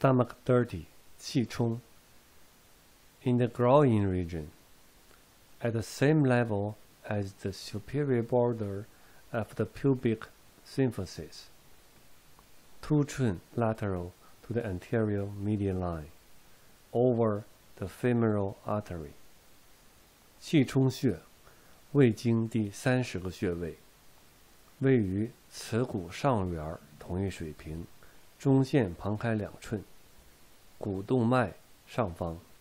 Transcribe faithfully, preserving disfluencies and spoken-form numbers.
Stomach thirty Qichong. In the groin region, at the same level as the superior border of the pubic symphysis. Two chin lateral to the anterior median line, over the femoral artery. 气冲穴，胃经第三十个穴位，位于耻骨上缘同一水平，中线旁开两寸，股动脉上方。